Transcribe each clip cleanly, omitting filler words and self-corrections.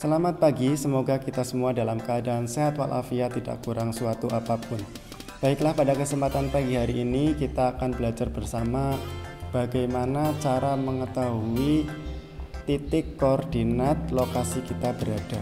Selamat pagi, semoga kita semua dalam keadaan sehat walafiat, tidak kurang suatu apapun. Baiklah, pada kesempatan pagi hari ini kita akan belajar bersama bagaimana cara mengetahui titik koordinat lokasi kita berada.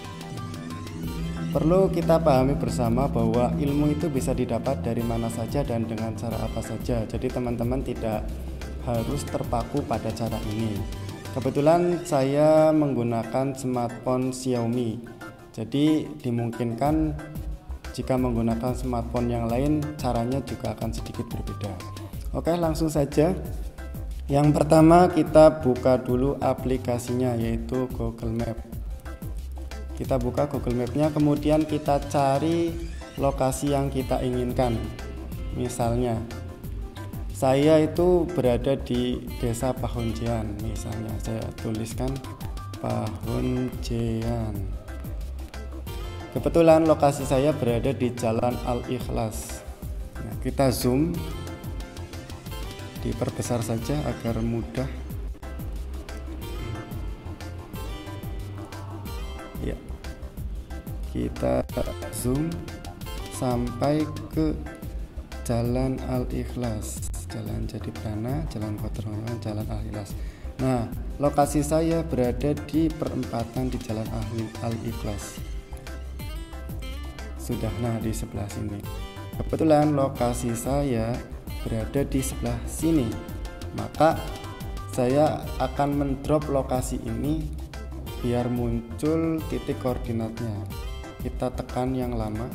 Perlu kita pahami bersama bahwa ilmu itu bisa didapat dari mana saja dan dengan cara apa saja. Jadi teman-teman tidak harus terpaku pada cara ini. Kebetulan saya menggunakan smartphone Xiaomi, jadi dimungkinkan jika menggunakan smartphone yang lain caranya juga akan sedikit berbeda. Oke, langsung saja. Yang pertama kita buka dulu aplikasinya, yaitu Google Map. Kita buka Google Map-nya, kemudian kita cari lokasi yang kita inginkan. Misalnya saya itu berada di Desa Pahunjean, misalnya saya tuliskan Pahunjean. Kebetulan lokasi saya berada di Jalan Al-Ikhlas. Nah, kita zoom, diperbesar saja agar mudah. Ya, kita zoom sampai ke Jalan Al-Ikhlas, Jalan Jadi Prana, Jalan Kotroman, Jalan Al-Ikhlas. Nah, lokasi saya berada di perempatan di Jalan Al-Ikhlas. Sudah, nah di sebelah sini. Kebetulan lokasi saya berada di sebelah sini, maka saya akan mendrop lokasi ini biar muncul titik koordinatnya. Kita tekan yang lama,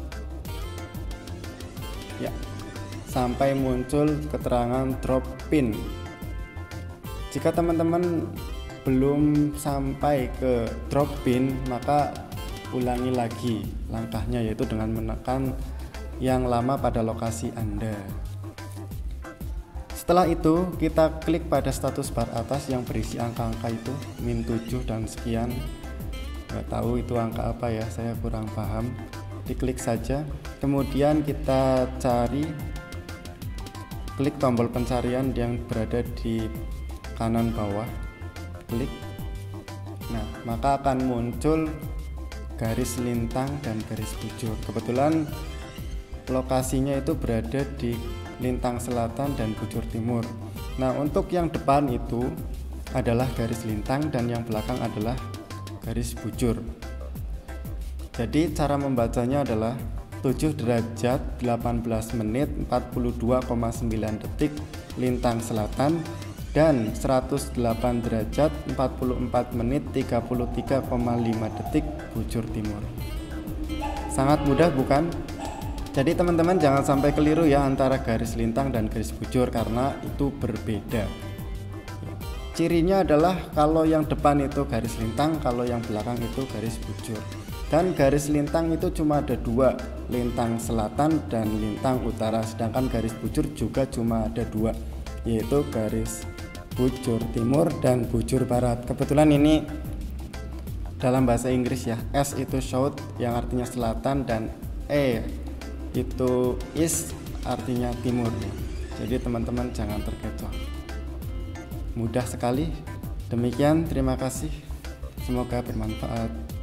ya, sampai muncul keterangan drop pin. Jika teman-teman belum sampai ke drop pin, maka ulangi lagi langkahnya, yaitu dengan menekan yang lama pada lokasi Anda. Setelah itu kita klik pada status bar atas yang berisi angka-angka itu, -7 dan sekian. Nggak tahu itu angka apa ya, saya kurang paham. Diklik saja, kemudian kita cari, klik tombol pencarian yang berada di kanan bawah, klik. Nah, maka akan muncul garis lintang dan garis bujur. Kebetulan lokasinya itu berada di lintang selatan dan bujur timur. Nah, untuk yang depan itu adalah garis lintang dan yang belakang adalah garis bujur. Jadi cara membacanya adalah 7 derajat 18 menit 42,9 detik lintang selatan dan 108 derajat 44 menit 33,5 detik bujur timur. Sangat mudah bukan? Jadi teman-teman jangan sampai keliru ya antara garis lintang dan garis bujur, karena itu berbeda. Cirinya adalah kalau yang depan itu garis lintang, kalau yang belakang itu garis bujur. Dan garis lintang itu cuma ada dua, lintang selatan dan lintang utara, sedangkan garis bujur juga cuma ada dua, yaitu garis bujur timur dan bujur barat. Kebetulan ini dalam bahasa Inggris ya, S itu south yang artinya selatan dan E itu east artinya timur ya. Jadi teman-teman jangan terkecoh. Mudah sekali. Demikian, terima kasih. Semoga bermanfaat.